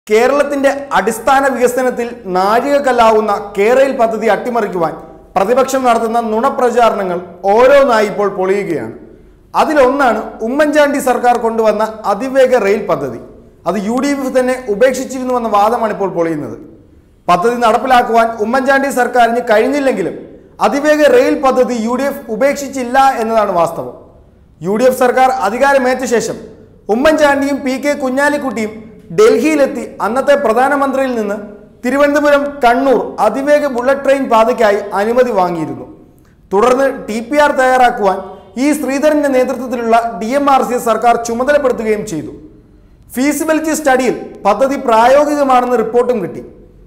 കേരളത്തിന്റെ അടിസ്ഥാന വികസനത്തിൽ നാഴികക്കല്ലാവുന്ന കേരയിൽ പദ്ധതി അട്ടിമറിക്കുവാൻ പ്രതിപക്ഷം നടത്തുന്ന നുണപ്രചാരണങ്ങൾ ഓരോന്നായി ഇപ്പോൾ പൊളിയുകയാണ്. അതിലൊന്നാണ് ഉമ്മൻചാണ്ടി സർക്കാർ കൊണ്ടുവന്ന അതിവേഗ റെയിൽ പദ്ധതി. അത് UDF തന്നെ ഉപേക്ഷിച്ചിരുന്നുവെന്ന വാദമാണ് ഇപ്പോൾ പൊളിയുന്നത്. പദ്ധതി നടപ്പിലാക്കുവാൻ ഉമ്മൻചാണ്ടി സർക്കാരിന് കഴിഞ്ഞില്ലെങ്കിലും അതിവേഗ റെയിൽ പദ്ധതി UDF ഉപേക്ഷിച്ചില്ല എന്നതാണ് വാസ്തവം. UDF സർക്കാർ അധികാരമേറ്റ ശേഷം ഉമ്മൻചാണ്ടിയും PK കുഞ്ഞാലിക്കുട്ടിയും ഡൽഹിയിലെത്തി അന്നത്തെ പ്രധാനമന്ത്രിയിൽ നിന്ന് തിരുവനന്തപുരം കണ്ണൂർ അതിവേഗ ബുള്ളറ്റ് ട്രെയിൻ പാതയ്ക്കായി അനുമതി വാങ്ങിയിരുന്നു. തുടർന്ന് TPR തയ്യാറാക്കുവാൻ ശ്രീധരന്റെ നേതൃത്വത്തിലുള്ള DMRC സർക്കാർ ചുമതലപ്പെടുത്തുകയും ചെയ്തു. ഫീസിബിലിറ്റി സ്റ്റഡിയിൽ പദ്ധതി പ്രായോഗികമാണെന്ന് റിപ്പോർട്ടും കിട്ടി.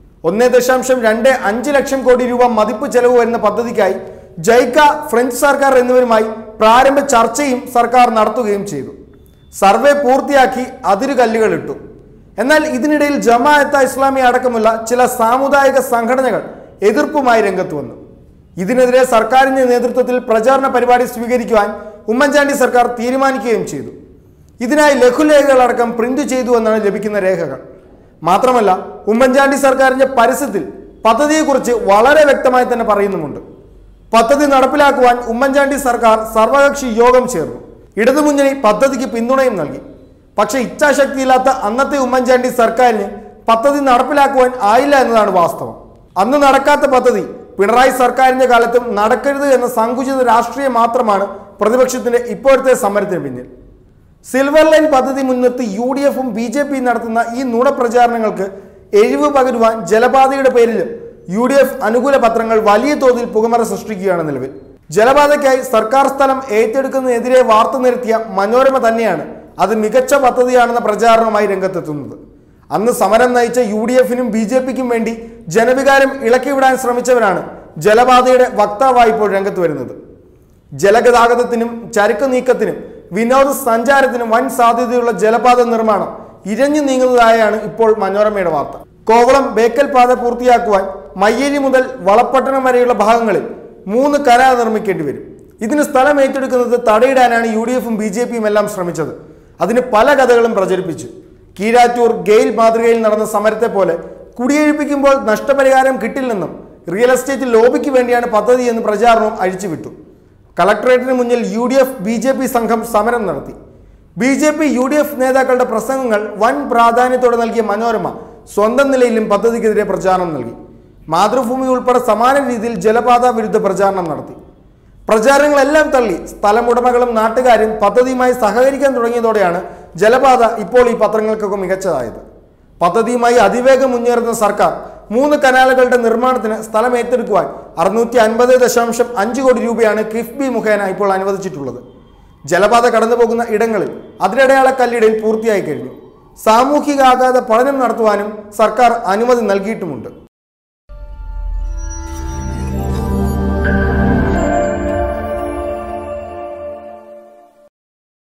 1.25 ലക്ഷം കോടി രൂപ മതിപ്പ് ചെലവ് വരുന്ന പദ്ധതിക്കായി ജൈക്ക, ഫ്രഞ്ച് സർക്കാർ എന്നിവരുമായി പ്രാരംഭ ചർച്ചയും സർക്കാർ നടത്തുകയും ചെയ്തു. സർവേ പൂർത്തിയാക്കി അതിരുകല്ലുകളിട്ടു. എന്നാൽ ഇതിനിടയിൽ ജമാഅത്തെ ഇസ്ലാമി അടക്കമുള്ള ചില സാമുദായിക സംഘടനകൾ എതിർപ്പുമായി രംഗത്ത് വന്നു. ഇതിനെതിരെ സർക്കാരിന്റെ നേതൃത്വത്തിൽ പ്രചാരണ പരിപാടി സ്വീകരിക്കുവാൻ ഉമ്മൻചാണ്ടി സർക്കാർ തീരുമാനിക്കുകയും ചെയ്തു. ഇതിനായി ലഘുലേഖകളടക്കം പ്രിന്റ് ചെയ്തു എന്നാണ് ലഭിക്കുന്ന രേഖകൾ. മാത്രമല്ല, ഉമ്മൻചാണ്ടി സർക്കാരിന്റെ പരസ്യത്തിൽ പദ്ധതിയെക്കുറിച്ച് വളരെ വ്യക്തമായി തന്നെ പറയുന്നുമുണ്ട്. പദ്ധതി നടപ്പിലാക്കുവാൻ ഉമ്മൻചാണ്ടി സർക്കാർ സർവകക്ഷി യോഗം ചേർന്നു. ഇടതുമുന്നണി പദ്ധതിക്ക് പിന്തുണയും നൽകി. പക്ഷേ ഇച്ഛാശക്തിയില്ലാത്ത അന്നത്തെ ഉമ്മൻചാണ്ടി സർക്കാരിന് പദ്ധതി നടപ്പിലാക്കുവാൻ ആയില്ല എന്നതാണ് വാസ്തവം. അന്ന് നടക്കാത്ത പദ്ധതി പിണറായി സർക്കാരിന്റെ കാലത്തും നടക്കരുത് എന്ന സങ്കുചിത രാഷ്ട്രീയം മാത്രമാണ് പ്രതിപക്ഷത്തിന്റെ ഇപ്പോഴത്തെ സമരത്തിന് പിന്നിൽ. സിൽവർ ലൈൻ പദ്ധതി മുൻനിർത്തി UDFും BJPയും നടത്തുന്ന ഈ നുണപ്രചാരണങ്ങൾക്ക് എഴിവ് പകരുവാൻ ജലപാതയുടെ പേരിൽ UDF അനുകൂല പത്രങ്ങൾ വലിയ തോതിൽ പുകമറ സൃഷ്ടിക്കുകയാണ് നിലവിൽ. ജലപാതയ്ക്കായി സർക്കാർ സ്ഥലം ഏറ്റെടുക്കുന്നതിനെതിരെ വാർത്ത നിരത്തിയ മനോരമ തന്നെയാണ് അത് മികച്ച പദ്ധതിയാണെന്ന പ്രചാരണവുമായി രംഗത്തെത്തുന്നത്. അന്ന് സമരം നയിച്ച UDFനും BJPക്കും വേണ്ടി ജനവികാരം ഇളക്കിവിടാൻ ശ്രമിച്ചവരാണ് ജലപാതയുടെ വക്താവായി ഇപ്പോൾ രംഗത്ത് വരുന്നത്. ജലഗതാഗതത്തിനും ചരക്ക് നീക്കത്തിനും വിനോദസഞ്ചാരത്തിനും വൻ സാധ്യതയുള്ള ജലപാത നിർമ്മാണം ഇരഞ്ഞു നീങ്ങുന്നതായാണ് ഇപ്പോൾ മനോരമയുടെ വാർത്ത. കോവളം ബേക്കൽ പാത പൂർത്തിയാക്കുവാൻ മയ്യേരി മുതൽ വളപട്ടണം വരെയുള്ള ഭാഗങ്ങളിൽ 3 കനാൽ നിർമ്മിക്കേണ്ടി വരും. ഇതിന് സ്ഥലം ഏറ്റെടുക്കുന്നത് തടയിടാനാണ് UDFും BJPയും എല്ലാം ശ്രമിച്ചത്. അതിന് പല കഥകളും പ്രചരിപ്പിച്ചു. കീഴാറ്റൂർ ഗെയിൽ മാതൃകയിൽ നടന്ന സമരത്തെ പോലെ കുടിയൊഴിപ്പിക്കുമ്പോൾ നഷ്ടപരിഹാരം കിട്ടില്ലെന്നും റിയൽ എസ്റ്റേറ്റ് ലോബിക്ക് വേണ്ടിയാണ് പദ്ധതി എന്ന് പ്രചാരണവും അഴിച്ചുവിട്ടു. കളക്ടറേറ്റിന് മുന്നിൽ UDF BJP സംഘം സമരം നടത്തി. BJP UDF നേതാക്കളുടെ പ്രസംഗങ്ങൾ വൻ പ്രാധാന്യത്തോടെ നൽകിയ മനോരമ സ്വന്തം നിലയിലും പദ്ധതിക്കെതിരെ പ്രചാരണം നൽകി. മാതൃഭൂമി ഉൾപ്പെടെ സമാന രീതിയിൽ ജലപാത വിരുദ്ധ പ്രചാരണം നടത്തി. പ്രചാരണങ്ങളെല്ലാം തള്ളി സ്ഥലമുടമകളും നാട്ടുകാരും പദ്ധതിയുമായി സഹകരിക്കാൻ തുടങ്ങിയതോടെയാണ് ജലപാത ഇപ്പോൾ ഈ പത്രങ്ങൾക്കൊക്കെ മികച്ചതായത്. പദ്ധതിയുമായി അതിവേഗം മുന്നേറുന്ന സർക്കാർ 3 കനാലുകളുടെ നിർമ്മാണത്തിന് സ്ഥലം ഏറ്റെടുക്കുവാൻ 650.5 കോടി രൂപയാണ് കിഫ്ബി മുഖേന ഇപ്പോൾ അനുവദിച്ചിട്ടുള്ളത്. ജലപാത കടന്നുപോകുന്ന ഇടങ്ങളിൽ അതിരടയാള കല്ലിടൽ പൂർത്തിയായി കഴിഞ്ഞു. സാമൂഹിക ആഘാത പഠനം നടത്തുവാനും സർക്കാർ അനുമതി നൽകിയിട്ടുമുണ്ട്.